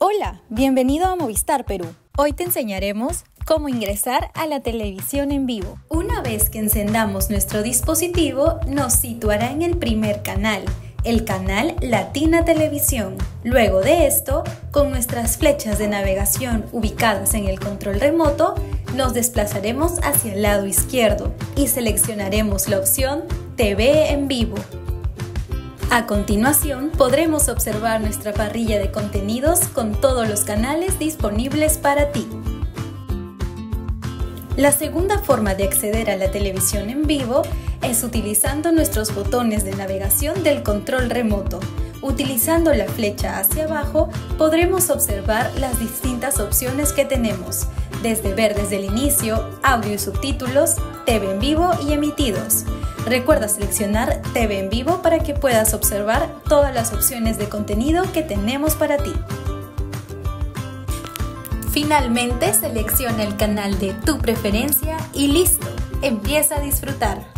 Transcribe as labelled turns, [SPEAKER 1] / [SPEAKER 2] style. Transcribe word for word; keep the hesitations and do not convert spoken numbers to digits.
[SPEAKER 1] Hola, bienvenido a Movistar Perú. Hoy te enseñaremos cómo ingresar a la televisión en vivo. Una vez que encendamos nuestro dispositivo, nos situará en el primer canal, el canal Latina Televisión. Luego de esto, con nuestras flechas de navegación ubicadas en el control remoto, nos desplazaremos hacia el lado izquierdo y seleccionaremos la opción T V en vivo. A continuación, podremos observar nuestra parrilla de contenidos con todos los canales disponibles para ti. La segunda forma de acceder a la televisión en vivo es utilizando nuestros botones de navegación del control remoto. Utilizando la flecha hacia abajo, podremos observar las distintas opciones que tenemos, desde ver desde el inicio, audio y subtítulos, T V en vivo y emitidos. Recuerda seleccionar T V en vivo para que puedas observar todas las opciones de contenido que tenemos para ti. Finalmente, selecciona el canal de tu preferencia y listo, empieza a disfrutar.